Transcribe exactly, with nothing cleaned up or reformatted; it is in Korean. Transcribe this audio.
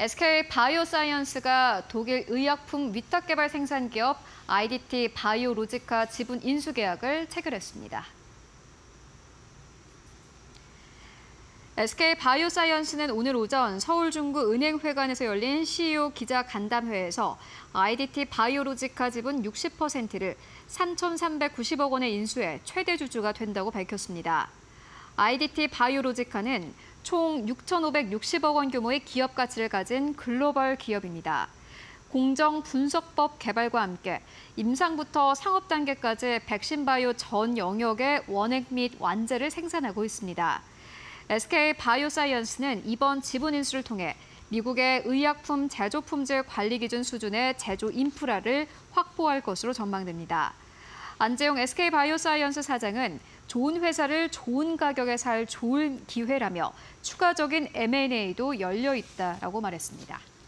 에스케이 바이오사이언스가 독일 의약품 위탁 개발 생산 기업 아이디티 바이오로지카 지분 인수 계약을 체결했습니다. 에스케이 바이오사이언스는 오늘 오전 서울 중구 은행회관에서 열린 씨이오 기자 간담회에서 아이디티 바이오로지카 지분 육십 퍼센트를 삼천삼백구십억 원에 인수해 최대 주주가 된다고 밝혔습니다. 아이디티 바이오로지카는 총 육천오백육십억 원 규모의 기업 가치를 가진 글로벌 기업입니다. 공정 분석법 개발과 함께 임상부터 상업 단계까지 백신 바이오 전 영역의 원액 및 완제를 생산하고 있습니다. 에스케이 바이오사이언스는 이번 지분 인수를 통해 미국의 의약품 제조 품질 관리 기준 수준의 제조 인프라를 확보할 것으로 전망됩니다. 안재용 에스케이 바이오사이언스 사장은 좋은 회사를 좋은 가격에 살 좋은 기회라며 추가적인 엠 앤 에이도 열려 있다라고 말했습니다.